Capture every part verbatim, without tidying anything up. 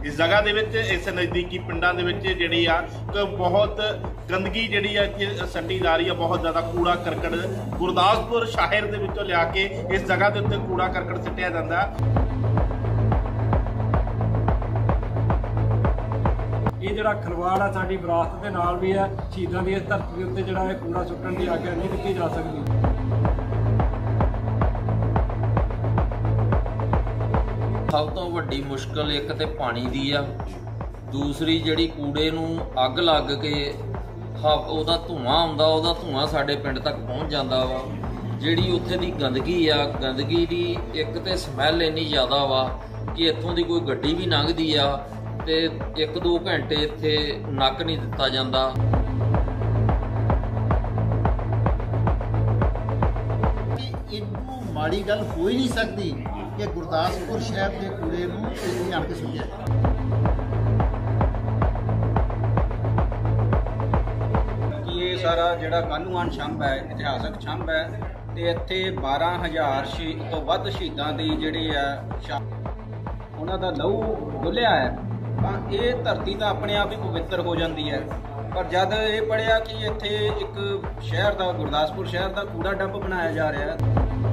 इस जगह दे विच इस नज़दीकी पिंडां दे विच जिहड़ी आ बहुत गंदगी जिहड़ी आ इत्थे सट्टी जा रही है। बहुत ज़्यादा कूड़ा करकट गुरदासपुर शहर दे विचों लिया के इस जगह के उत्ते कूड़ा करकट सिटिया जांदा। ये जिहड़ा खिलवाड़ है साडी विरासत दे नाल भी है। शहीदां दी इस धरती दे उत्ते जिहड़ा कूड़ा सुੱਟਣ ਦੀ आग्या नहीं दित्ती जा सकदी। सब तो वड्डी मुश्किल एक तो पानी दी आ, दूसरी जिहड़ी कूड़े नूं अग लग के ਉਹਦਾ ਧੂਆਂ ਆਉਂਦਾ, ਉਹਦਾ ਧੂਆਂ ਸਾਡੇ ਪਿੰਡ ਤੱਕ ਪਹੁੰਚ ਜਾਂਦਾ ਵਾ। ਜਿਹੜੀ ਉੱਥੇ ਦੀ ਗੰਦਗੀ ਆ, ਗੰਦਗੀ ਦੀ ਇੱਕ ਤੇ ਸਮੈਲ ਇੰਨੀ ਜ਼ਿਆਦਾ ਵਾ ਕਿ ਇੱਥੋਂ ਦੀ ਕੋਈ ਗੱਡੀ ਵੀ ਲੰਘਦੀ ਆ ਤੇ ਇੱਕ ਦੋ ਘੰਟੇ ਇੱਥੇ ਨੱਕ ਨਹੀਂ ਦਿੱਤਾ ਜਾਂਦਾ। ਇਹਨੂੰ ਮਾੜੀ ਗੱਲ ਹੋ ਹੀ ਨਹੀਂ ਸਕਦੀ ਕਿ ਗੁਰਦਾਸਪੁਰ ਸ਼ਹਿਰ ਦੇ ਕੂੜੇ ਨੂੰ ਇੱਥੇ ਆਣ ਕੇ ਸੁੱਟਿਆ ਜਾਏ। ਇਹ ਸਾਰਾ ਜਿਹੜਾ ਕਾਨੂੰਨ ਛੰਭ ਹੈ, ਇਤਿਹਾਸਕ ਛੰਭ ਹੈ ਤੇ ਇੱਥੇ ਬਾਰਾਂ ਹਜ਼ਾਰ ਸ਼ਹੀਦ ਤੋਂ ਵੱਧ ਸ਼ਹੀਦਾਂ ਦੀ ਜਿਹੜੀ ਹੈ ਉਹਨਾਂ ਦਾ ਲਹੂ ਡੁੱਲਿਆ ਹੈ। ਤਾਂ ਇਹ ਧਰਤੀ ਤਾਂ ਆਪਣੇ ਆਪ ਹੀ ਪਵਿੱਤਰ ਹੋ ਜਾਂਦੀ ਹੈ। ਪਰ ਜਦ ਇਹ ਪੜਿਆ ਕਿ ਇੱਥੇ ਇੱਕ ਸ਼ਹਿਰ ਦਾ, ਗੁਰਦਾਸਪੁਰ ਸ਼ਹਿਰ ਦਾ ਕੂੜਾ ਡੰਪ ਬਣਾਇਆ ਜਾ ਰਿਹਾ ਹੈ।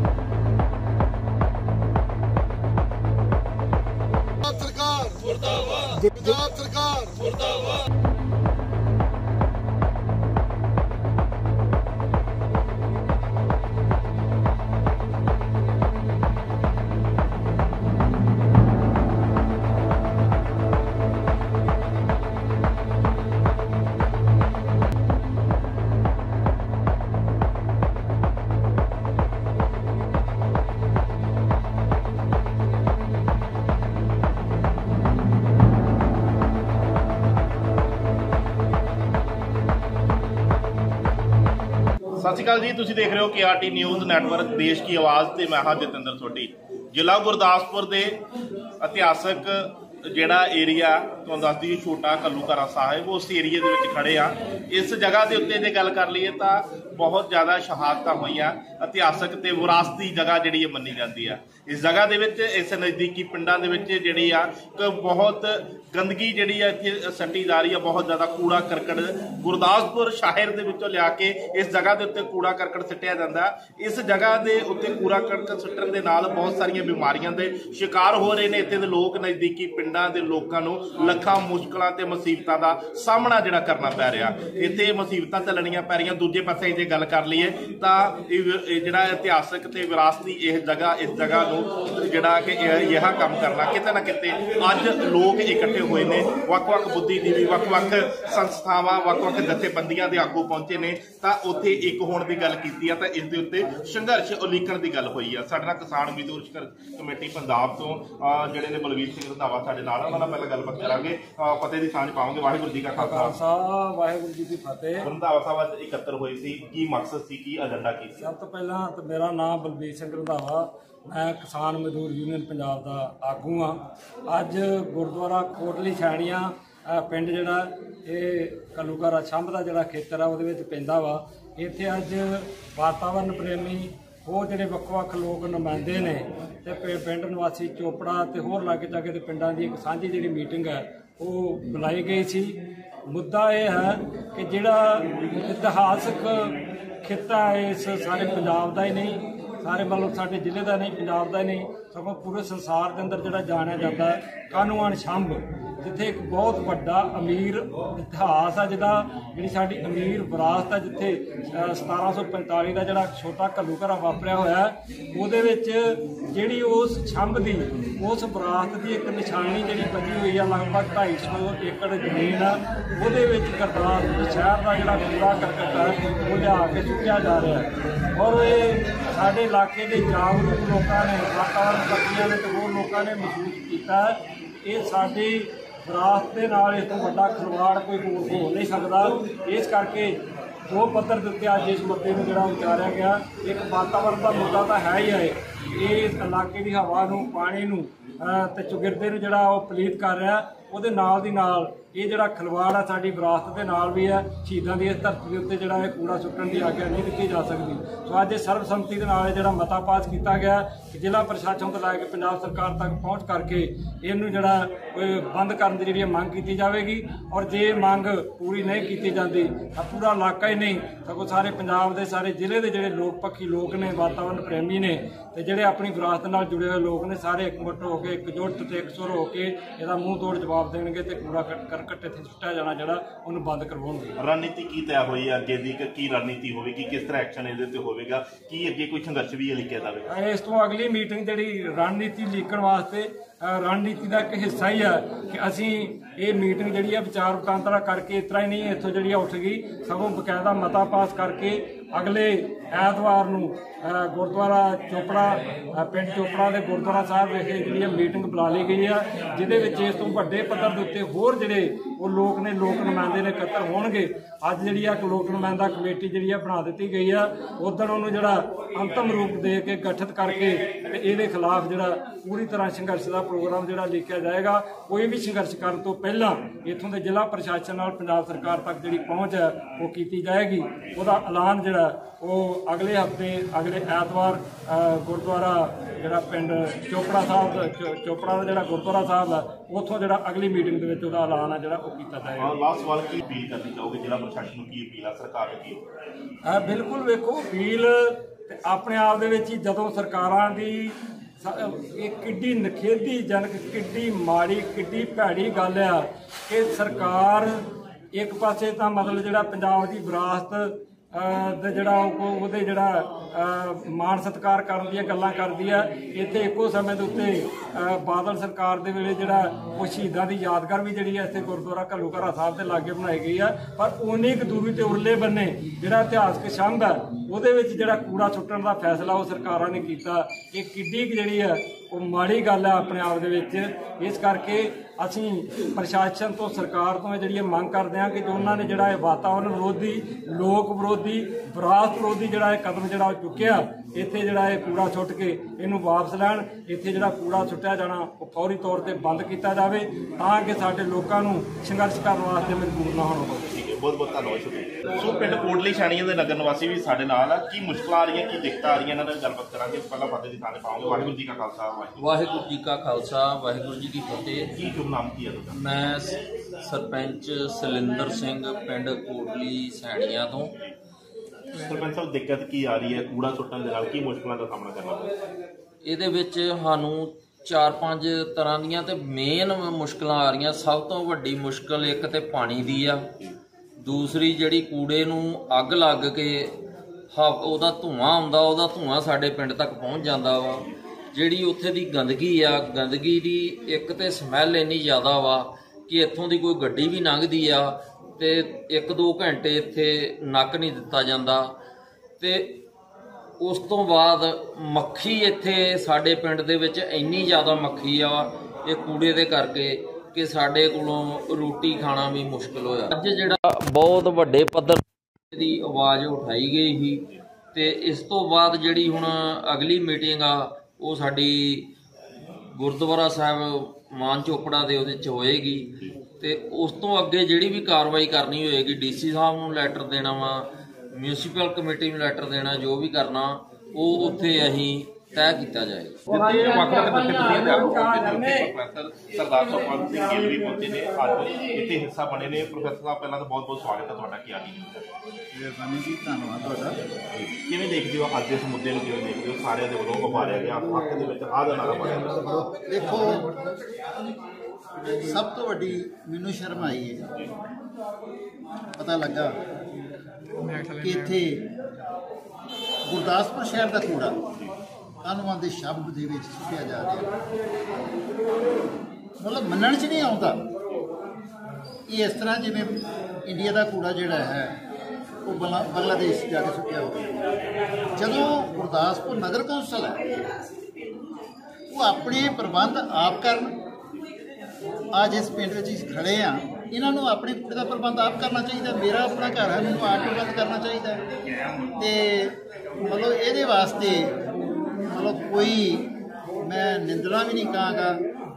सरकार मुर्दाबाद, पंजाब सरकार मुर्दाबाद। सत श्री अकाल जी, तुसीं देख रहे हो के आर टी न्यूज़ नैटवर्क देश की आवाज़ ते मैं हाँ जतिंदर सोढी। जिला गुरदासपुर के इतिहासक जिहड़ा एरिया तुहानूं दस दईए छोटा घल्लूघारा साहिब, उस एरिए दे विच खड़े आ। इस जगह के उत्ते जे गल कर लईए तां बहुत ज़्यादा शहादतां होईयां। इतिहासक ते विरासती जगह जिहड़ी मन्नी जाती है। इस जगह दे विच इस नज़दीकी पिंडां दे विच जिहड़ी आ बहुत गंदगी जिहड़ी आ इत्थे सट्टी जा रही है। बहुत ज़्यादा कूड़ा करकट गुरदासपुर शहर दे विचों लिया के इस जगह के उत्ते कूड़ा करकट सिटिया जांदा। इस जगह के उत्ते कूड़ा करकट सुੱਟਣ ਦੇ ਨਾਲ बहुत सारिया बीमारियां दे शिकार हो रहे हैं। इत्थे दे लोग नज़दीकी पिंडां दे लोकां नूं ਲੱਖਾਂ मुश्किलों ते मुसीबतां दा सामना जिहड़ा करना पै रिहा। इत्थे मुसीबतां झੱਲਣੀਆਂ पै रहीਆਂ। दूजे पासे जे गल कर लईए तां जिहड़ा इतिहासक ते विरासती इस जगह इस जगह नूं जिहड़ा कि यह काम करना किते ना किते अज लोग इकट्ठे होए ने। वख-वख बुद्धिजीवी, वख-वख संस्थावां, वख-वख जथेबंदियां दे आगू पहुंचे ने तां उत्थे एक होण दी गल कीती आ। तां इस दे उत्ते संघर्ष उलीकण दी गल होई आ। साडे नाल किसान मजदूर संघर्ष कमेटी पंजाब तो जिहड़े ने बलवीर सिंह रंधावा साडे नाल, उन्हां नाल पहलां गलबात करांगे, फतेह दी सांझ पावांगे। वाहिगुरू जी का खालसा, वाहिगुरू जी की फतेह। रंधावा साहब अज इकत्तर होए सी, की मकसद सी, की एजेंडा की सी? सब तो पहला तो मेरा नाम बलवीर सिंह रंधावा, मैं किसान मजदूर यूनियन पंजाब का आगू हाँ। अज गुरुद्वारा कोटली छाणियां पिंड जिहड़ा ये घल्लूघारा छंभ का जिहड़ा खेतर है उहदे पैंदा वा। इत्थे अज वातावरण प्रेमी होर जिहड़े वख-वख लोग नुमाइंदे ने ते पिंड निवासी चोपड़ा ते होर लागे जागे दे पिंडां दी एक सांझी जिहड़ी मीटिंग है वो बुलाई गई सी। मुद्दा यह है कि जिहड़ा इतिहासक खिता है इस सारे पंजाब का ही नहीं, सारे मतलब साडे जिले का नहीं, पंजाब का नहीं, सगों पूरे संसार के अंदर जिहड़ा जानिया जाता है कानून छंभ, जिथे एक बहुत बड़ा अमीर इतिहास है, जिहदा जिहड़ी साडी अमीर विरासत है, जिथे सतारा सौ पैंताली का जिहड़ा छोटा घल्लूघारा वापरिया होया उहदे विच जिहड़ी उस छंभ दी उस विरासत की एक निशानी जिहड़ी बची हुई है, लगभग ढाई सौ एकड़ जमीन है, उहदे विच गुरदासपुर शहर का जिहड़ा कूड़ा करकट है वो लिया के सुੱਟਿਆ जा रहा है। और ये साडे इलाके के जागरूक लोगों ने, वातावरण पत्तियां ने तो होर लोगों ने महसूस किया ये साडी विरासत के नाल इस तों वड्डा खिलवाड़ कोई होर हो नहीं सकता। इस करके दो पत्थर दिते अज इस मुद्दे में जिहड़ा उचारिया गया, एक वातावरण का मुद्दा तो है ही है। ये इस इलाके की हवा नूं, पानी नूं ते चौगिरदे नूं जिहड़ा वो पलीत कर रहा, उहदे नाल दी नाल ਇਹ ਜਿਹੜਾ ਖਿਲਵਾੜ ਆ ਸਾਡੀ ਵਿਰਾਸਤ ਦੇ ਨਾਲ ਵੀ ਹੈ। ਸ਼ਹੀਦਾਂ ਦੀ ਇਸ ਧਰਤੀ ਦੇ ਉੱਤੇ ਜਿਹੜਾ ਇਹ ਕੂੜਾ ਸੁੱਟਣ ਦੀ ਆਗਿਆ ਨਹੀਂ ਦਿੱਤੀ ਜਾ ਸਕਦੀ। ਸੋ ਅੱਜ ਇਹ ਸਰਬਸੰਮਤੀ ਦੇ ਨਾਲ ਜਿਹੜਾ ਮਤਾ ਪਾਸ ਕੀਤਾ ਗਿਆ ਕਿ ਜ਼ਿਲ੍ਹਾ ਪ੍ਰਸ਼ਾਸਨ ਤੋਂ ਲੈ ਕੇ ਪੰਜਾਬ ਸਰਕਾਰ ਤੱਕ ਪਹੁੰਚ ਕਰਕੇ ਇਹਨੂੰ ਜਿਹੜਾ ਬੰਦ ਕਰਨ ਦੀ ਜਿਹੜੀ ਮੰਗ ਕੀਤੀ ਜਾਵੇਗੀ। ਔਰ ਜੇ ਮੰਗ ਪੂਰੀ ਨਹੀਂ ਕੀਤੀ ਜਾਂਦੀ ਤਾਂ ਪੂਰਾ ਇਲਾਕਾ ਹੀ ਨਹੀਂ ਸਗੋਂ ਸਾਰੇ ਪੰਜਾਬ ਦੇ ਸਾਰੇ ਜ਼ਿਲ੍ਹੇ ਦੇ ਜਿਹੜੇ ਲੋਕ ਪੱਖੀ ਲੋਕ ਨੇ, ਵਾਤਾਵਰਨ ਪ੍ਰੇਮੀ ਨੇ ਤੇ ਜਿਹੜੇ ਆਪਣੀ ਵਿਰਾਸਤ ਨਾਲ ਜੁੜੇ ਹੋਏ ਲੋਕ ਨੇ, ਸਾਰੇ ਇਕਮੁੱਠ ਹੋ ਕੇ ਇਕਜੁੱਟ ਤੇ ਇਕਸੁਰ ਹੋ ਕੇ ਇਹਦਾ ਮੂੰਹ ਤੋੜ ਜਵਾਬ ਦੇਣਗੇ ਤੇ ਕੂੜਾ ਕਰਕਟ ਇੱਥੇ ਸੁੱਟਿਆ ਜਾਣਾ ਜਿਹੜਾ ਉਹਨੂੰ ਬੰਦ ਕਰਵਾਉਣਗੇ। ਰਣਨੀਤੀ ਕੀ ਤੈਅ ਹੋਈ ਹੈ ਅੱਗੇ ਦੀ? ਕੀ ਰਣਨੀਤੀ ਹੋਵੇਗੀ? ਕਿਸ ਤਰ੍ਹਾਂ ਐਕਸ਼ਨ ਇਹਦੇ ਤੇ ਹੋਵੇਗਾ? ਕੀ ਅੱਗੇ ਕੋਈ ਸੰਘਰਸ਼ ਵੀ ਲਿਖਿਆ ਜਾਵੇਗਾ? ਇਸ ਤੋਂ ਅਗਲੀ ਮੀਟਿੰਗ ਜਿਹੜੀ ਰਣਨੀਤੀ ਲਿਖਣ ਵਾਸਤੇ ਰਣਨੀਤੀ ਦਾ ਇੱਕ ਹਿੱਸਾ ਹੀ ਹੈ ਕਿ ਅਸੀਂ ਇਹ ਮੀਟਿੰਗ ਜਿਹੜੀ ਹੈ ਵਿਚਾਰ ਵਟਾਂਦਰਾ ਕਰਕੇ ਇਸ ਤਰ੍ਹਾਂ ਹੀ ਨਹੀਂ ਇੱਥੋਂ ਜਿਹੜੀ ਉੱਠ ਗਈ, ਸਗੋਂ ਬਕਾਇਦਾ ਮਤਾ ਪਾਸ ਕਰਕੇ ਅਗਲੇ ਐਤਵਾਰ ਨੂੰ ਗੁਰਦੁਆਰਾ ਚੋਪੜਾ ਪਿੰਡ ਚੋਪੜਾ ਦੇ ਗੁਰਦੁਆਰਾ ਸਾਹਿਬ ਵਿਖੇ ਜਿਹੜੀ ਮੀਟਿੰਗ ਬੁਲਾ ਲਈ ਗਈ ਆ, ਜਿਹਦੇ ਵਿੱਚ ਇਸ ਤੋਂ ਵੱਡੇ ਪੱਧਰ ਦੇ ਉੱਤੇ ਹੋਰ ਜਿਹੜੇ ਉਹ ਲੋਕ ਨੇ ਲੋਕ ਨੁਮਾਇੰਦੇ ਨੇ ਇਕੱਤਰ ਹੋਣਗੇ। ਅੱਜ ਜਿਹੜੀ ਆ ਲੋਕ ਨੁਮਾਇੰਦਾ ਕਮੇਟੀ ਜਿਹੜੀ ਆ ਬਣਾ ਦਿੱਤੀ ਗਈ ਆ, ਉਦੋਂ ਉਹਨੂੰ ਜਿਹੜਾ ਅੰਤਮ ਰੂਪ ਦੇ ਕੇ ਗਠਿਤ ਕਰਕੇ ਤੇ ਇਹਦੇ ਖਿਲਾਫ ਜਿਹੜਾ ਪੂਰੀ ਤਰ੍ਹਾਂ ਸੰਘਰਸ਼ ਦਾ ਪ੍ਰੋਗਰਾਮ ਜਿਹੜਾ ਲਿਖਿਆ ਜਾਏਗਾ। ਕੋਈ ਵੀ ਸੰਘਰਸ਼ ਕਰਨ ਤੋਂ ਪਹਿਲਾਂ ਇੱਥੋਂ ਦੇ ਜ਼ਿਲ੍ਹਾ ਪ੍ਰਸ਼ਾਸਨ ਨਾਲ ਪੰਜਾਬ ਸਰਕਾਰ ਤੱਕ ਜਿਹੜੀ ਪਹੁੰਚ ਹੈ ਉਹ ਕੀਤੀ ਜਾਏਗੀ। ਉਹਦਾ ਐਲਾਨ ਜਿਹੜਾ ਉਹ ਅਗਲੇ ਹਫ਼ਤੇ ਅਗਲੇ ਐਤਵਾਰ ਗੁਰਦੁਆਰਾ ਜਿਹੜਾ ਪਿੰਡ ਚੋਪੜਾ ਸਾਹਿਬ ਚੋਪੜਾ ਦਾ ਜਿਹੜਾ ਗੁਰਦੁਆਰਾ ਸਾਹਿਬ ਹੈ ਉੱਥੋਂ ਜਿਹੜਾ ਅਗਲੀ ਮੀਟਿੰਗ ਦੇ ਵਿੱਚ ਉਹਦਾ ਐਲਾਨ ਹੈ ਜਿਹੜਾ ਉਹ ਕੀਤਾ ਜਾਏਗਾ। ਲਾਸਟ ਸਵਾਲ ਕੀ ਅਪੀਲ ਕਰਨੀ ਚਾਹੋਗੇ ਜ਼ਿਲ੍ਹਾ ਪ੍ਰਸ਼ਾਸਨ ਨੂੰ? ਕੀ ਅਪੀਲ ਆ ਸਰਕਾਰ ਨੂੰ? ਕੀ ਬਿਲਕੁਲ ਵੇਖੋ, ਅਪੀਲ ਤੇ ਆਪਣੇ ਆਪ ਦੇ ਵਿੱਚ ਹੀ ਜਦੋਂ ਸਰਕਾਰਾਂ ਦੀ ਇਹ ਕਿੱਡੀ ਨਖੇਧੀਜਨਕ, ਕਿੱਡੀ ਮਾੜੀ, ਕਿੱਡੀ ਭੈੜੀ ਗੱਲ ਆ ਕਿ ਸਰਕਾਰ ਇੱਕ ਪਾਸੇ ਤਾਂ ਮਤਲਬ ਜਿਹੜਾ ਪੰਜਾਬ ਦੀ ਵਿਰਾਸਤ ਦਾ ਜਿਹੜਾ ਉਹਦੇ ਜਿਹੜਾ ਮਾਣ ਸਤਿਕਾਰ ਕਰਨ ਦੀਆਂ ਗੱਲਾਂ ਕਰਦੀ ਆ, ਇੱਥੇ ਇੱਕੋ ਸਮੇਂ ਦੇ ਉੱਤੇ ਬਾਦਲ ਸਰਕਾਰ ਦੇ ਵੇਲੇ ਜਿਹੜਾ ਉਹ ਸ਼ਹੀਦਾਂ ਦੀ ਯਾਦਗਾਰ ਵੀ ਜਿਹੜੀ ਹੈ ਇੱਥੇ ਗੁਰਦੁਆਰਾ ਘੱਲੂਘਾਰਾ ਸਾਹਿਬ ਦੇ ਲਾਗੇ ਬਣਾਈ ਗਈ ਆ। ਪਰ ਉਨੀ ਕੁ ਦੂਰੀ ਤੇ ਉਰਲੇ ਬੰਨੇ ਜਿਹੜਾ ਇਤਿਹਾਸਕ ਛੰਭ ਹੈ ਉਹਦੇ ਵਿੱਚ ਜਿਹੜਾ ਕੂੜਾ ਸੁੱਟਣ ਦਾ ਫੈਸਲਾ ਉਹ ਸਰਕਾਰਾਂ ਨੇ ਕੀਤਾ। ਇਹ ਕਿੱਡੀ ਕੁ ਜਿਹੜੀ ਹੈ ਉਹ ਮਾੜੀ ਗੱਲ ਹੈ ਆਪਣੇ ਆਪ ਦੇ ਵਿੱਚ। ਇਸ ਕਰਕੇ ਅਸੀਂ ਪ੍ਰਸ਼ਾਸਨ ਤੋਂ, ਸਰਕਾਰ ਤੋਂ ਜਿਹੜੀ ਮੰਗ ਕਰਦੇ ਹਾਂ ਕਿ ਜੋ ਉਹਨਾਂ ਨੇ ਜਿਹੜਾ ਇਹ ਵਾਤਾਵਰਨ ਵਿਰੋਧੀ, ਲੋਕ ਵਿਰੋਧੀ, ਵਿਰਾਸਤ ਵਿਰੋਧੀ ਜਿਹੜਾ ਇਹ ਕਦਮ ਜਿਹੜਾ ਉਹ ਚੁੱਕਿਆ, ਇੱਥੇ ਜਿਹੜਾ ਇਹ ਕੂੜਾ ਸੁੱਟ ਕੇ ਇਹਨੂੰ ਵਾਪਸ ਲੈਣ। ਇੱਥੇ ਜਿਹੜਾ ਕੂੜਾ ਸੁੱਟਿਆ ਜਾਣਾ ਉਹ ਫੌਰੀ ਤੌਰ ਤੇ ਬੰਦ ਕੀਤਾ ਜਾਵੇ ਤਾਂ ਕਿ ਸਾਡੇ ਲੋਕਾਂ ਨੂੰ ਸੰਘਰਸ਼ ਕਰਨ ਵਾਸਤੇ ਮਜਬੂਰ ਨਾ ਹੋਣਾ ਪਵੇ। ਠੀਕ ਹੈ, ਬਹੁਤ ਬਹੁਤ ਧੰਨਵਾਦ, ਸ਼ੁਕਰੀਆ। ਸੋ ਪਿੰਡ ਕੋਟਲੀ ਛਾਣੀਆਂ ਦੇ ਨਗਰ ਨਿਵਾਸੀ ਵੀ ਸਾਡੇ ਨਾਲ ਆ। ਕੀ ਮੁਸ਼ਕਲਾਂ ਆ ਰਹੀਆਂ, ਕੀ ਦਿੱਕਤਾਂ ਆ ਰਹੀਆਂ, ਇਹਨਾਂ ਨਾਲ ਗੱਲਬਾਤ ਕਰਾਂਗੇ। ਪਹਿਲਾਂ ਫਤਿਹ ਦੀ ਥਾਂ ਤੇ ਪਾਵਾਂਗੇ। ਵਾਹਿਗੁਰੂ ਜੀ ਕਾ ਖਾਲਸਾ, ਵਾਹਿਗੁਰੂ ਜੀ ਕਾ ਖਾਲਸਾ, ਵਾਹਿਗੁਰੂ ਜੀ ਕੀ ਫਤਿਹ। ਕੀ ਸ਼ੁਭ ਨਾਮ ਕੀ ਹੈ ਤੁਹਾਡਾ? ਮੈਂ ਸਰਪੰਚ ਸਲਿੰਦਰ ਸਿੰਘ ਪਿੰਡ ਕੋਟਲੀ ਸੈਣੀਆਂ ਤੋਂ। ਸਰਪੰਚ ਸਾਹਿਬ, ਦਿੱਕਤ ਕੀ ਆ ਰਹੀ ਹੈ ਕੂੜਾ ਸੁੱਟਣ ਦੇ ਨਾਲ? ਕੀ ਮੁਸ਼ਕਲਾਂ ਦਾ ਸਾਹਮਣਾ ਕਰਨਾ ਪਊ? ਇਹਦੇ ਵਿੱਚ ਸਾਨੂੰ ਚਾਰ ਪੰਜ ਤਰ੍ਹਾਂ ਦੀਆਂ ਤੇ ਮੇਨ ਮੁਸ਼ਕਲਾਂ ਆ ਰਹੀਆਂ। ਸਭ ਤੋਂ ਵੱਡੀ ਮੁਸ਼ਕਲ ਇੱਕ ਤੇ ਪਾਣੀ ਦੀ ਆ, ਦੂਸਰੀ ਜਿਹੜੀ ਕੂੜੇ ਨੂੰ ਅੱਗ ਲੱਗ ਕੇ ਉਹਦਾ ਧੂੰਆਂ ਆਉਂਦਾ, ਉਹਦਾ ਧੂੰਆਂ ਸਾਡੇ ਪਿੰਡ ਤੱਕ ਪਹੁੰਚ ਜਾਂਦਾ ਵਾ। ਜਿਹੜੀ ਉੱਥੇ ਦੀ ਗੰਦਗੀ ਆ, ਗੰਦਗੀ ਦੀ ਇੱਕ ਤੇ ਸਮੈਲ ਇੰਨੀ ਜ਼ਿਆਦਾ ਵਾ ਕਿ ਇੱਥੋਂ ਦੀ ਕੋਈ ਗੱਡੀ ਵੀ ਲੰਘਦੀ ਆ ਤੇ ਇੱਕ ਦੋ ਘੰਟੇ ਇੱਥੇ ਨੱਕ ਨਹੀਂ ਦਿੱਤਾ ਜਾਂਦਾ। ਤੇ ਉਸ ਤੋਂ ਬਾਅਦ ਮੱਖੀ ਇੱਥੇ ਸਾਡੇ ਪਿੰਡ ਦੇ ਵਿੱਚ ਇੰਨੀ ਜ਼ਿਆਦਾ ਮੱਖੀ ਆ ਇਹ ਕੂੜੇ ਦੇ ਕਰਕੇ ਕਿ ਸਾਡੇ ਕੋਲੋਂ ਰੋਟੀ ਖਾਣਾ ਵੀ ਮੁਸ਼ਕਿਲ ਹੋਇਆ। ਅੱਜ ਜਿਹੜਾ ਬਹੁਤ ਵੱਡੇ ਪੱਧਰ ਦੀ ਆਵਾਜ਼ ਉਠਾਈ ਗਈ ਸੀ ਤੇ ਇਸ ਤੋਂ ਬਾਅਦ ਜਿਹੜੀ ਹੁਣ ਅਗਲੀ ਮੀਟਿੰਗ ਆ ਉਹ ਸਾਡੀ ਗੁਰਦੁਆਰਾ ਸਾਹਿਬ ਮਾਨ ਚੋਪੜਾ ਦੇ ਉਹਦੇ 'ਚ ਹੋਏਗੀ। ਤੇ ਉਸ ਤੋਂ ਅੱਗੇ ਜਿਹੜੀ ਵੀ ਕਾਰਵਾਈ ਕਰਨੀ ਹੋਏਗੀ, ਡੀਸੀ ਸਾਹਿਬ ਨੂੰ ਲੈਟਰ ਦੇਣਾ ਵਾ, ਮਿਊਨਿਸਪਲ ਕਮੇਟੀ ਨੂੰ ਲੈਟਰ ਦੇਣਾ, ਜੋ ਵੀ ਕਰਨਾ ਉਹ ਉੱਥੇ ਅਸੀਂ ਤੈਅ ਕੀਤਾ ਜਾਏਗਾ। ਸਰਦਾਰ ਸੁਖਵੰਤ ਸਿੰਘ ਗਿੱਲ ਵੀ ਪਹੁੰਚੇ ਨੇ, ਅੱਜ ਇੱਥੇ ਹਿੱਸਾ ਬਣੇ ਨੇ। ਪ੍ਰੋਫੈਸਰ ਸਾਹਿਬ, ਪਹਿਲਾਂ ਤਾਂ ਬਹੁਤ ਬਹੁਤ ਸਵਾਗਤ ਹੈ ਤੁਹਾਡਾ। ਕੀ ਆਗੀ ਮਿਹਰਬਾਨੀ ਜੀ, ਧੰਨਵਾਦ ਤੁਹਾਡਾ। ਕਿਵੇਂ ਦੇਖਦੇ ਹੋ ਅੱਜ ਇਸ ਮੁੱਦੇ ਨੂੰ? ਕਿਵੇਂ ਦੇਖਦੇ ਹੋ? ਸਾਰਿਆਂ ਦੇ ਵੱਲੋਂ ਉਭਾਰਿਆ ਗਿਆ ਹੱਕ ਦੇ ਵਿੱਚ ਆਹ ਦਾ ਨਾਰਾ ਮਾਰਿਆ ਗਿਆ। ਦੇਖੋ, ਸਭ ਤੋਂ ਵੱਡੀ ਮੈਨੂੰ ਸ਼ਰਮ ਆਈ ਹੈ, ਪਤਾ ਲੱਗਾ ਕਿ ਇੱਥੇ ਗੁਰਦਾਸਪੁਰ ਸ਼ਹਿਰ ਦਾ ਕੂੜਾ ਕਾਨੂੰਨਾਂ ਦੇ ਸ਼ਬਦ ਦੇ ਵਿੱਚ ਸੁੱਟਿਆ ਜਾ ਰਿਹਾ। ਮਤਲਬ ਮੰਨਣ 'ਚ ਨਹੀਂ ਆਉਂਦਾ। ਇਹ ਇਸ ਤਰ੍ਹਾਂ ਜਿਵੇਂ ਇੰਡੀਆ ਦਾ ਕੂੜਾ ਜਿਹੜਾ ਹੈ ਉਹ ਬੰਗਲਾਦੇਸ਼ ਜਾ ਕੇ ਸੁੱਟਿਆ ਹੋਵੇ। ਜਦੋਂ ਗੁਰਦਾਸਪੁਰ ਨਗਰ ਕੌਂਸਲ ਹੈ ਉਹ ਆਪਣੇ ਪ੍ਰਬੰਧ ਆਪ ਕਰਨ। ਅੱਜ ਇਸ ਪਿੰਡ ਵਿੱਚ ਖੜੇ ਆ, ਇਹਨਾਂ ਨੂੰ ਆਪਣੇ ਕੂੜੇ ਦਾ ਪ੍ਰਬੰਧ ਆਪ ਕਰਨਾ ਚਾਹੀਦਾ। ਮੇਰਾ ਆਪਣਾ ਘਰ ਹੈ, ਮੈਨੂੰ ਆਪ ਪ੍ਰਬੰਧ ਕਰਨਾ ਚਾਹੀਦਾ। ਤੇ ਮਤਲਬ ਇਹਦੇ ਵਾਸਤੇ ਮਤਲਬ ਕੋਈ ਮੈਂ ਨਿੰਦਣਾ ਵੀ ਨਹੀਂ ਕਹਾਂਗਾ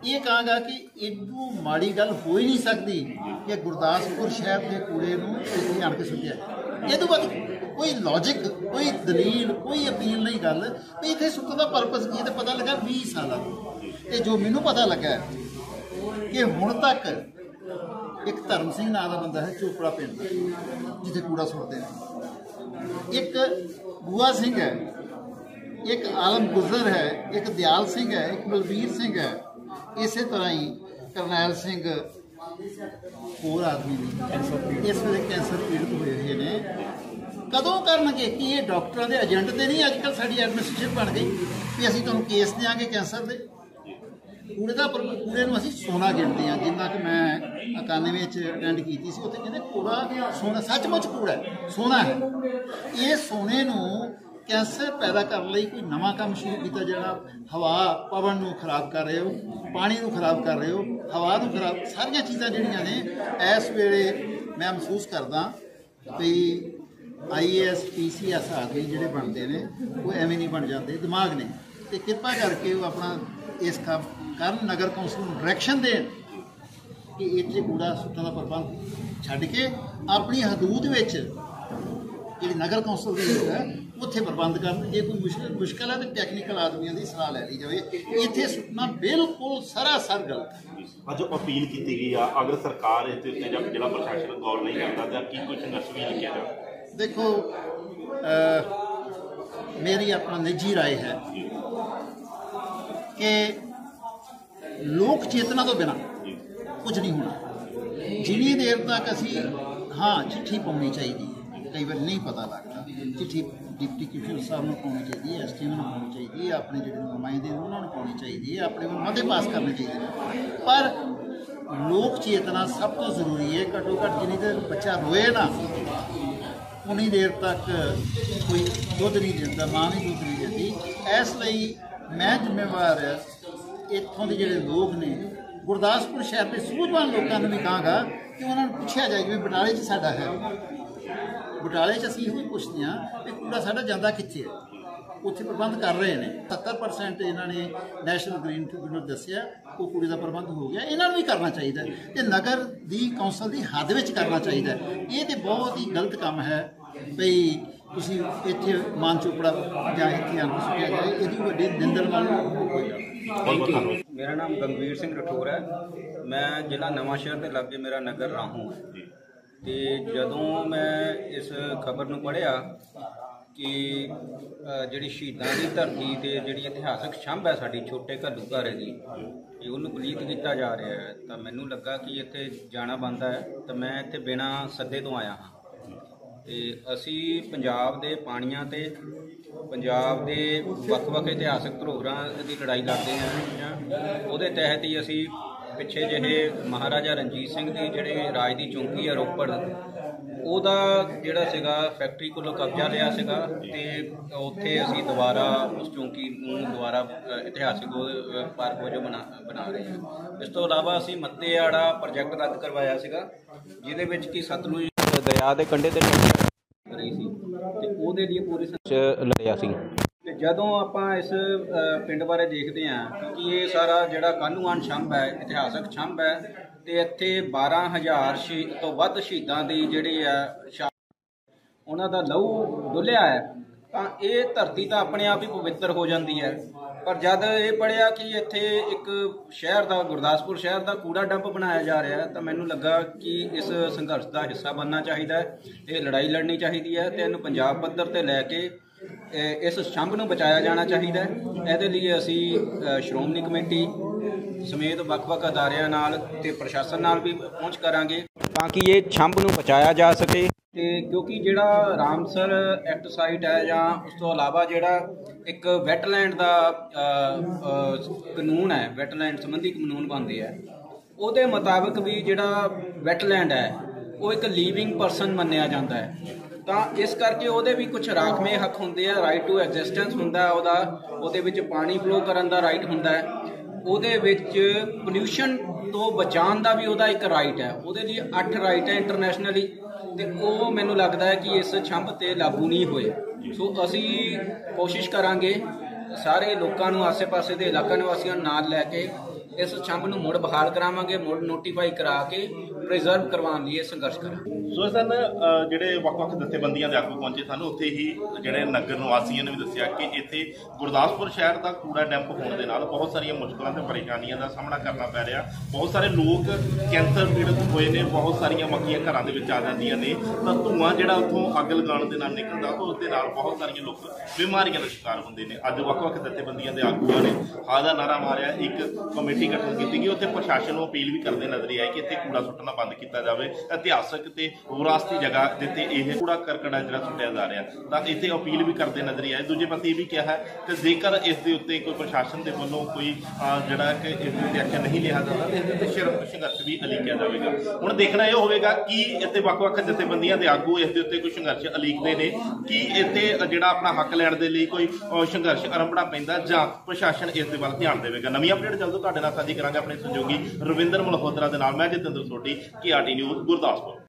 ਇਹ ਕਹਾਂਗਾ ਕਿ ਇਦੋਂ ਮਾੜੀ ਗੱਲ ਹੋ ਹੀ ਨਹੀਂ ਸਕਦੀ ਕਿ ਗੁਰਦਾਸਪੁਰ ਸ਼ਹਿਰ ਦੇ ਕੂੜੇ ਨੂੰ ਇੱਥੇ ਆਣ ਕੇ ਸੁੱਟਿਆ। ਇਹ ਤੋਂ ਬਾਅਦ ਕੋਈ ਲੌਜਿਕ, ਕੋਈ ਦਲੀਲ, ਕੋਈ ਅਪੀਲ ਨਹੀਂ ਗੱਲ ਵੀ ਇੱਥੇ ਸੁੱਟਣ ਦਾ ਪਰਪਸ ਕੀ ਹੈ। ਤਾਂ ਪਤਾ ਲੱਗਾ ਵੀਹ ਸਾਲਾਂ ਤੇ ਜੋ ਮੈਨੂੰ ਪਤਾ ਲੱਗਾ ਕਿ ਹੁਣ ਤੱਕ ਇੱਕ ਧਰਮ ਸਿੰਘ ਨਾਂ ਦਾ ਬੰਦਾ ਹੈ ਚੋਪੜਾ ਪਿੰਡ ਦਾ, ਜਿੱਥੇ ਕੂੜਾ ਸੁੱਟਦੇ ਨੇ, ਇੱਕ ਬੂਆ ਸਿੰਘ ਹੈ, ਇੱਕ ਆਲਮ ਗੁਜ਼ਰ ਹੈ, ਇੱਕ ਦਿਆਲ ਸਿੰਘ ਹੈ, ਇੱਕ ਬਲਬੀਰ ਸਿੰਘ ਹੈ, ਇਸੇ ਤਰ੍ਹਾਂ ਹੀ ਕਰਨੈਲ ਸਿੰਘ ਹੋਰ ਆਦਮੀ ਨੇ ਇਸ ਵੇਲੇ ਕੈਂਸਰ ਪੀੜਤ ਹੋਏ ਹੋਏ ਨੇ। ਕਦੋਂ ਕਰਨਗੇ? ਕਿ ਇਹ ਡਾਕਟਰਾਂ ਦੇ ਏਜੰਟ ਤੇ ਨਹੀਂ ਅੱਜ ਕੱਲ੍ਹ ਸਾਡੀ ਐਡਮਿਨਿਸਟ੍ਰੇਸ਼ਨ ਬਣ ਗਈ ਵੀ ਅਸੀਂ ਤੁਹਾਨੂੰ ਕੇਸ ਦਿਆਂਗੇ ਕੈਂਸਰ ਦੇ। ਕੂੜੇ ਦਾ ਕੂੜੇ ਨੂੰ ਅਸੀਂ ਸੋਨਾ ਗਿਣਦੇ ਹਾਂ। ਜਿੰਨਾ ਕਿ ਮੈਂ ਇਕਾਨਵੇਂ ਵਿੱਚ ਅਟੈਂਡ ਕੀਤੀ ਸੀ, ਉੱਥੇ ਕਹਿੰਦੇ ਕੂੜਾ ਸੋਨਾ, ਸੱਚਮੁੱਚ ਕੂੜਾ ਸੋਨਾ ਹੈ। ਇਹ ਸੋਨੇ ਨੂੰ ਕੈਂਸਰ ਪੈਦਾ ਕਰਨ ਲਈ ਕੋਈ ਨਵਾਂ ਕੰਮ ਸ਼ੁਰੂ ਕੀਤਾ, ਜਿਹੜਾ ਹਵਾ ਪਵਨ ਨੂੰ ਖਰਾਬ ਕਰ ਰਹੇ ਹੋ, ਪਾਣੀ ਨੂੰ ਖਰਾਬ ਕਰ ਰਹੇ ਹੋ, ਹਵਾ ਨੂੰ ਖਰਾਬ, ਸਾਰੀਆਂ ਚੀਜ਼ਾਂ ਜਿਹੜੀਆਂ ਨੇ ਇਸ ਵੇਲੇ ਮੈਂ ਮਹਿਸੂਸ ਕਰਦਾ ਵੀ ਆਈ A S P C S ਆਦਮੀ ਜਿਹੜੇ ਬਣਦੇ ਨੇ ਉਹ ਐਵੇਂ ਨਹੀਂ ਬਣ ਜਾਂਦੇ, ਦਿਮਾਗ ਨੇ। ਅਤੇ ਕਿਰਪਾ ਕਰਕੇ ਉਹ ਆਪਣਾ ਇਸ ਕੰਮ ਕਰਨ, ਨਗਰ ਕੌਂਸਲ ਨੂੰ ਡਾਇਰੈਕਸ਼ਨ ਦੇਣ ਕਿ ਇੱਥੇ ਕੂੜਾ ਸੁੱਟਣ ਦਾ ਪ੍ਰਬੰਧ ਛੱਡ ਕੇ ਆਪਣੀ ਹਦੂਦ ਵਿੱਚ ਜਿਹੜੀ ਨਗਰ ਕੌਂਸਲ ਦੀ ਹੈ ਉੱਥੇ ਪ੍ਰਬੰਧ ਕਰਨ। ਜੇ ਕੋਈ ਮੁਸ਼ਕਿਲ ਮੁਸ਼ਕਿਲ ਹੈ ਤਾਂ ਟੈਕਨੀਕਲ ਆਦਮੀਆਂ ਦੀ ਸਲਾਹ ਲੈ ਲਈ ਜਾਵੇ। ਇੱਥੇ ਸੁੱਟਣਾ ਬਿਲਕੁਲ ਸਰਾਸਰ ਗਲਤ ਹੈ। ਅੱਜ ਅਪੀਲ ਕੀਤੀ ਗਈ ਆ, ਅਗਰ ਸਰਕਾਰ ਇਸ ਦੇ ਉੱਤੇ ਜਾਂ ਜ਼ਿਲ੍ਹਾ ਪ੍ਰਸ਼ਾਸਨ ਗੌਰ ਨਹੀਂ ਕਰਦਾ ਤਾਂ ਕੀ ਕੋਈ ਸੰਘਰਸ਼ ਵੀ ਲਿਖਿਆ ਜਾਵੇ? ਦੇਖੋ, ਮੇਰੀ ਆਪਣਾ ਨਿੱਜੀ ਰਾਏ ਹੈ ਕਿ ਲੋਕ ਚੇਤਨਾ ਤੋਂ ਬਿਨਾਂ ਕੁਝ ਨਹੀਂ ਹੋਣਾ। ਜਿੰਨੀ ਦੇਰ ਤੱਕ ਅਸੀਂ ਹਾਂ ਚਿੱਠੀ ਪਾਉਣੀ ਚਾਹੀਦੀ ਹੈ, ਕਈ ਵਾਰ ਨਹੀਂ ਪਤਾ ਲੱਗਦਾ, ਚਿੱਠੀ ਡਿਪਟੀ ਕਮਿਸ਼ਨਰ ਸਾਹਿਬ ਨੂੰ ਪਾਉਣੀ ਚਾਹੀਦੀ ਹੈ, ਐਸ ਟੀ ਐਮ ਨੂੰ ਪਾਉਣੀ ਚਾਹੀਦੀ ਹੈ, ਆਪਣੇ ਜਿਹੜੇ ਨੁਮਾਇੰਦੇ ਨੇ ਉਹਨਾਂ ਨੂੰ ਪਾਉਣੀ ਚਾਹੀਦੀ ਹੈ, ਆਪਣੇ ਮਤੇ ਪਾਸ ਕਰਨੇ ਚਾਹੀਦੇ ਨੇ। ਪਰ ਲੋਕ ਚੇਤਨਾ ਸਭ ਤੋਂ ਜ਼ਰੂਰੀ ਹੈ। ਘੱਟੋ ਘੱਟ ਜਿੰਨੀ ਦੇਰ ਬੱਚਾ ਰੋਏ ਨਾ, ਉਨੀ ਦੇਰ ਤੱਕ ਕੋਈ ਦੁੱਧ ਨਹੀਂ ਦਿੰਦਾ, ਮਾਂ ਵੀ ਦੁੱਧ ਨਹੀਂ ਦਿੰਦੀ। ਇਸ ਲਈ ਮੈਂ ਜ਼ਿੰਮੇਵਾਰ ਇੱਥੋਂ ਦੇ ਜਿਹੜੇ ਲੋਕ ਨੇ, ਗੁਰਦਾਸਪੁਰ ਸ਼ਹਿਰ ਦੇ ਸੂਝਵਾਨ ਲੋਕਾਂ ਨੂੰ ਵੀ ਕਹਾਂਗਾ ਕਿ ਉਹਨਾਂ ਨੂੰ ਪੁੱਛਿਆ ਜਾਏ ਕਿ ਬਟਾਲੇ 'ਚ ਸਾਡਾ ਹੈ, ਬਟਾਲੇ 'ਚ ਅਸੀਂ ਇਹੋ ਹੀ ਪੁੱਛਦੇ ਹਾਂ ਕਿ ਕੂੜਾ ਸਾਡਾ ਜਾਂਦਾ ਕਿੱਥੇ ਹੈ। ਉੱਥੇ ਪ੍ਰਬੰਧ ਕਰ ਰਹੇ ਨੇ, ਸੱਤਰ ਪਰਸੈਂਟ ਇਹਨਾਂ ਨੇ ਨੈਸ਼ਨਲ ਗ੍ਰੀਨ ਟ੍ਰਿਬਿਊਨਲ ਦੱਸਿਆ ਉਹ ਕੂੜੇ ਦਾ ਪ੍ਰਬੰਧ ਹੋ ਗਿਆ। ਇਹਨਾਂ ਨੂੰ ਵੀ ਕਰਨਾ ਚਾਹੀਦਾ ਅਤੇ ਨਗਰ ਦੀ ਕੌਂਸਲ ਦੀ ਹੱਦ ਵਿੱਚ ਕਰਨਾ ਚਾਹੀਦਾ। ਇਹ ਤਾਂ ਬਹੁਤ ਹੀ ਗਲਤ ਕੰਮ ਹੈ ਬਈ ਤੁਸੀਂ ਇੱਥੇ ਮਾਨ ਚੋਪੜਾ ਜਾਂ ਇੱਥੇ ਆਣ ਕੇ ਸੁੱਟਿਆ ਜਾਏ, ਇਹਦੀ ਵੱਡੀ ਨਿੰਦਣ ਵਾਲੀ ਕੋਈ ਗੱਲ। ਮੇਰਾ ਨਾਮ ਗੰਭੀਰ ਸਿੰਘ ਰਠੌਰ ਹੈ। ਮੈਂ ਜ਼ਿਲ੍ਹਾ ਨਵਾਂ ਸ਼ਹਿਰ ਦੇ ਲਾਗੇ ਮੇਰਾ ਨਗਰ ਰਾਹੋਂ ਹੈ। ਅਤੇ ਜਦੋਂ ਮੈਂ ਇਸ ਖਬਰ ਨੂੰ ਪੜ੍ਹਿਆ ਕਿ ਜਿਹੜੀ ਸ਼ਹੀਦਾਂ ਦੀ ਧਰਤੀ ਤੇ ਜਿਹੜੀ ਇਤਿਹਾਸਕ ਛੰਭ ਹੈ ਸਾਡੀ ਛੋਟੇ ਘੱਲੂਘਾਰੇ ਦੀ, ਕਿ ਉਹਨੂੰ ਪਲੀਤ ਕੀਤਾ ਜਾ ਰਿਹਾ ਹੈ, ਤਾਂ ਮੈਨੂੰ ਲੱਗਾ ਕਿ ਇੱਥੇ ਜਾਣਾ ਬਣਦਾ ਹੈ। ਤਾਂ ਮੈਂ ਇੱਥੇ ਬਿਨਾਂ ਸੱਦੇ ਤੋਂ ਆਇਆ ਹਾਂ। ਅਤੇ ਅਸੀਂ ਪੰਜਾਬ ਦੇ ਪਾਣੀਆਂ ਤੇ ਪੰਜਾਬ ਦੇ ਵੱਖ-ਵੱਖ ਇਤਿਹਾਸਕ ਧਰੋਹਰਾਂ ਦੀ ਲੜਾਈ ਲੜਦੇ ਹਾਂ। ਉਹਦੇ ਤਹਿਤ ਹੀ ਅਸੀਂ ਪਿੱਛੇ ਜਿਹੇ ਮਹਾਰਾਜਾ ਰਣਜੀਤ ਸਿੰਘ ਦੀ ਜਿਹੜੇ ਰਾਜ ਦੀ ਚੌਂਕੀ ਹੈ ਰੋਪੜ, ਉਹਦਾ ਜਿਹੜਾ ਸੀਗਾ ਫੈਕਟਰੀ ਕੋਲੋਂ ਕਬਜ਼ਾ ਲਿਆ ਸੀਗਾ, ਅਤੇ ਉੱਥੇ ਅਸੀਂ ਦੁਬਾਰਾ ਉਸ ਚੌਂਕੀ ਨੂੰ ਦੁਬਾਰਾ ਇਤਿਹਾਸਿਕ ਪਾਰਕ ਵਜੋਂ ਬਣਾ ਬਣਾ ਰਹੇ ਹਾਂ। ਇਸ ਤੋਂ ਇਲਾਵਾ ਅਸੀਂ ਮੱਤੇਆੜਾ ਪ੍ਰੋਜੈਕਟ ਰੱਦ ਕਰਵਾਇਆ ਸੀਗਾ, ਜਿਹਦੇ ਵਿੱਚ ਕਿ ਸਤਲੁਜ ਦਰਿਆ ਦੇ ਕੰਢੇ 'ਤੇ ਰਹੀ ਸੀ ਅਤੇ ਉਹਦੇ ਲਈ ਪੂਰੀ ਲੜਿਆ ਸੀ। ਅਤੇ ਜਦੋਂ ਆਪਾਂ ਇਸ ਪਿੰਡ ਬਾਰੇ ਦੇਖਦੇ ਹਾਂ, ਕਿਉਂਕਿ ਇਹ ਸਾਰਾ ਜਿਹੜਾ ਕਾਹਨੂੰਆਨ ਛੰਭ ਹੈ, ਇਤਿਹਾਸਕ ਛੰਭ ਹੈ, ਅਤੇ ਇੱਥੇ ਬਾਰਾਂ ਹਜ਼ਾਰ ਸ਼ਹੀ ਤੋਂ ਵੱਧ ਸ਼ਹੀਦਾਂ ਦੀ ਜਿਹੜੀ ਹੈ ਉਹਨਾਂ ਦਾ ਲਹੂ ਡੁੱਲਿਆ ਹੈ, ਤਾਂ ਇਹ ਧਰਤੀ ਤਾਂ ਆਪਣੇ ਆਪ ਹੀ ਪਵਿੱਤਰ ਹੋ ਜਾਂਦੀ ਹੈ। ਪਰ ਜਦ ਇਹ ਪੜ੍ਹਿਆ ਕਿ ਇੱਥੇ ਇੱਕ ਸ਼ਹਿਰ ਦਾ, ਗੁਰਦਾਸਪੁਰ ਸ਼ਹਿਰ ਦਾ ਕੂੜਾ ਡੰਪ ਬਣਾਇਆ ਜਾ ਰਿਹਾ ਹੈ, ਤਾਂ ਮੈਨੂੰ ਲੱਗਾ ਕਿ ਇਸ ਸੰਘਰਸ਼ ਦਾ ਹਿੱਸਾ ਬਣਨਾ ਚਾਹੀਦਾ ਹੈ, ਇਹ ਲੜਾਈ ਲੜਨੀ ਚਾਹੀਦੀ ਹੈ, ਅਤੇ ਇਹਨੂੰ ਪੰਜਾਬ ਪੱਧਰ 'ਤੇ ਲੈ ਕੇ ਇਸ ਛੰਭ ਨੂੰ ਬਚਾਇਆ ਜਾਣਾ ਚਾਹੀਦਾ ਹੈ। ਇਹਦੇ ਲਈ ਅਸੀਂ ਸ਼੍ਰੋਮਣੀ ਕਮੇਟੀ ਸਮੇਤ ਵੱਖ-ਵੱਖ ਅਦਾਰਿਆਂ ਨਾਲ ਅਤੇ ਪ੍ਰਸ਼ਾਸਨ ਨਾਲ ਵੀ ਪਹੁੰਚ ਕਰਾਂਗੇ ਤਾਂ ਕਿ ਇਹ ਛੰਭ ਨੂੰ ਬਚਾਇਆ ਜਾ ਸਕੇ। ਅਤੇ ਕਿਉਂਕਿ ਜਿਹੜਾ ਰਾਮਸਰ ਐਕਟ ਸਾਈਟ ਹੈ, ਜਾਂ ਉਸ ਤੋਂ ਇਲਾਵਾ ਜਿਹੜਾ ਇੱਕ ਵੈਟਲੈਂਡ ਦਾ ਕਾਨੂੰਨ ਹੈ, ਵੈਟਲੈਂਡ ਸੰਬੰਧੀ ਕਾਨੂੰਨ ਬਣਦੇ ਹੈ, ਉਹਦੇ ਮੁਤਾਬਕ ਵੀ ਜਿਹੜਾ ਵੈਟਲੈਂਡ ਹੈ ਉਹ ਇੱਕ ਲਿਵਿੰਗ ਪਰਸਨ ਮੰਨਿਆ ਜਾਂਦਾ ਹੈ। ਤਾਂ ਇਸ ਕਰਕੇ ਉਹਦੇ ਵੀ ਕੁਝ ਰਾਖਵੇਂ ਹੱਕ ਹੁੰਦੇ ਆ, ਰਾਈਟ ਟੂ ਐਗਜ਼ਿਸਟੈਂਸ ਹੁੰਦਾ ਉਹਦਾ, ਉਹਦੇ ਵਿੱਚ ਪਾਣੀ ਫਲੋ ਕਰਨ ਦਾ ਰਾਈਟ ਹੁੰਦਾ ਹੈ, ਉਹਦੇ ਵਿੱਚ ਪੋਲਿਊਸ਼ਨ ਤੋਂ ਬਚਾਉਣ ਦਾ ਵੀ ਉਹਦਾ ਇੱਕ ਰਾਈਟ ਹੈ। ਉਹਦੇ ਲਈ ਅੱਠ ਰਾਈਟ ਹੈ ਇੰਟਰਨੈਸ਼ਨਲੀ, ਅਤੇ ਉਹ ਮੈਨੂੰ ਲੱਗਦਾ ਹੈ ਕਿ ਇਸ ਛੰਭ 'ਤੇ ਲਾਗੂ ਨਹੀਂ ਹੋਏ। ਸੋ ਅਸੀਂ ਕੋਸ਼ਿਸ਼ ਕਰਾਂਗੇ ਸਾਰੇ ਲੋਕਾਂ ਨੂੰ, ਆਸੇ ਪਾਸੇ ਦੇ ਇਲਾਕਾ ਨਿਵਾਸੀਆਂ ਨੂੰ ਨਾਲ ਲੈ ਕੇ ਇਸ ਛੰਭ ਨੂੰ ਮੁੜ ਬਹਾਲ ਕਰਾਵਾਂਗੇ, ਮੁੜ ਨੋਟੀਫਾਈ ਕਰਾ ਕੇ ਪ੍ਰੀਜ਼ਰਵ ਕਰਵਾਉਣ ਲਈ ਇਹ ਸੰਘਰਸ਼ ਕਰਾਂਗੇ। ਸੋ ਸਨ ਜਿਹੜੇ ਵੱਖ-ਵੱਖ ਜਥੇਬੰਦੀਆਂ ਦੇ ਆਗੂ ਪਹੁੰਚੇ ਸਨ, ਉੱਥੇ ਹੀ ਜਿਹੜੇ ਨਗਰ ਨਿਵਾਸੀਆਂ ਨੇ ਵੀ ਦੱਸਿਆ ਕਿ ਇੱਥੇ ਗੁਰਦਾਸਪੁਰ ਸ਼ਹਿਰ ਦਾ ਕੂੜਾ ਡੈਂਪ ਹੋਣ ਦੇ ਨਾਲ ਬਹੁਤ ਸਾਰੀਆਂ ਮੁਸ਼ਕਲਾਂ ਤੇ ਪਰੇਸ਼ਾਨੀਆਂ ਦਾ ਸਾਹਮਣਾ ਕਰਨਾ ਪੈ ਰਿਹਾ। ਬਹੁਤ ਸਾਰੇ ਲੋਕ ਕੈਂਸਰ ਪੀੜਤ ਹੋਏ ਨੇ, ਬਹੁਤ ਸਾਰੀਆਂ ਮੱਖੀਆਂ ਘਰਾਂ ਦੇ ਵਿੱਚ ਆ ਜਾਂਦੀਆਂ ਨੇ, ਤਾਂ ਧੂੰਆਂ ਜਿਹੜਾ ਉੱਥੋਂ ਅੱਗ ਲਗਾਉਣ ਦੇ ਨਾਲ ਨਿਕਲਦਾ ਤਾਂ ਉਸ ਦੇ ਨਾਲ ਬਹੁਤ ਸਾਰੀਆਂ ਲੋਕ ਬਿਮਾਰੀਆਂ ਦਾ ਸ਼ਿਕਾਰ ਹੁੰਦੇ ਨੇ। ਅੱਜ ਵੱਖ-ਵੱਖ ਜਥੇਬੰਦੀਆਂ ਦੇ ਆਗੂਆਂ ਨੇ ਹਾਲ ਦਾ ਨਾਰਾ ਮਾਰਿਆ, ਇੱਕ ਕਮੇਟੀ ਗਠਨ ਕੀਤੀ ਗਈ। ਉੱਥੇ ਪ੍ਰਸ਼ਾਸਨ ਨੂੰ ਅਪੀਲ ਵੀ ਕਰਦੇ ਨਜ਼ਰ ਆਏ ਕਿ ਇੱਥੇ ਕੂੜਾ ਸੁੱਟਣਾ ਬੰਦ ਕੀਤਾ ਜਾਵੇ। ਇਤਿਹਾਸਕ ਤੇ ਵਿਰਾਸਤੀ ਜਗ੍ਹਾ ਜਿੱਥੇ ਇਹ ਕੂੜਾ ਕਰਕੜਾ ਜਿਹੜਾ ਸੁੱਟਿਆ ਜਾ ਰਿਹਾ, ਤਾਂ ਇੱਥੇ ਅਪੀਲ ਵੀ ਕਰਦੇ ਨਜ਼ਰ ਆਏ। ਦੂਜੇ ਪਾਸੇ ਇਹ ਵੀ ਕਿਹਾ ਹੈ ਕਿ ਜੇਕਰ ਇਸ ਦੇ ਉੱਤੇ ਕੋਈ ਪ੍ਰਸ਼ਾਸਨ ਦੇ ਵੱਲੋਂ ਕੋਈ ਜਿਹੜਾ ਕਿ ਇਸ ਦੇ ਉੱਤੇ ਐਕਸ਼ਨ ਨਹੀਂ ਲਿਆ ਜਾਂਦਾ ਤਾਂ ਇਸ ਦੇ ਉੱਤੇ ਸੰਘਰਸ਼ ਵੀ ਉਲੀਕਿਆ ਜਾਵੇਗਾ। ਹੁਣ ਦੇਖਣਾ ਇਹ ਹੋਵੇਗਾ ਕਿ ਇੱਥੇ ਵੱਖ-ਵੱਖ ਜਥੇਬੰਦੀਆਂ ਦੇ ਆਗੂ ਇਸ ਦੇ ਉੱਤੇ ਕੋਈ ਸੰਘਰਸ਼ ਉਲੀਕਦੇ ਨੇ ਕਿ ਇੱਥੇ ਜਿਹੜਾ ਆਪਣਾ ਹੱਕ ਲੈਣ ਦੇ ਲਈ ਕੋਈ ਸੰਘਰਸ਼ ਆਰੰਭਣਾ ਪੈਂਦਾ ਜਾਂ ਪ੍ਰਸ਼ਾਸਨ ਇਸ ਦੇ ਵੱਲ ਧਿਆਨ ਦੇਵੇਗਾ। ਨਵੀਂ ਅਪਡੇਟ ਜਲਦ ਤੁਹਾਡੇ ਨਾਲ ਸਾਂਝੀ ਕਰਾਂਗੇ ਆਪਣੇ ਸਹਿਯੋਗੀ ਰਵਿੰਦਰ ਮਲਹੋਤਰਾ ਦੇ ਨਾਲ। ਮੈਂ Jatinder Sodhi, K R T news Gurdaspur.